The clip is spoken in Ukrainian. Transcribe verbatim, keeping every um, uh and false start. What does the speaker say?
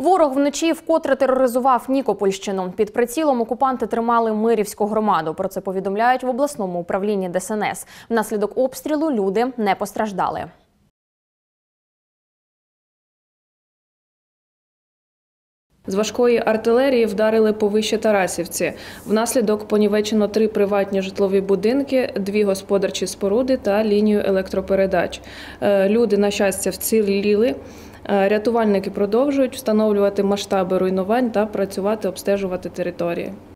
Ворог вночі вкотре тероризував Нікопольщину. Під прицілом окупанти тримали Мирівську громаду. Про це повідомляють в обласному управлінні Де Ес Ен Ес. Внаслідок обстрілу люди не постраждали. З важкої артилерії вдарили по Вище-Тарасівці. Внаслідок понівечено три приватні житлові будинки, дві господарчі споруди та лінію електропередач. Люди, на щастя, вціліли. Рятувальники продовжують встановлювати масштаби руйнувань та працювати, обстежувати території.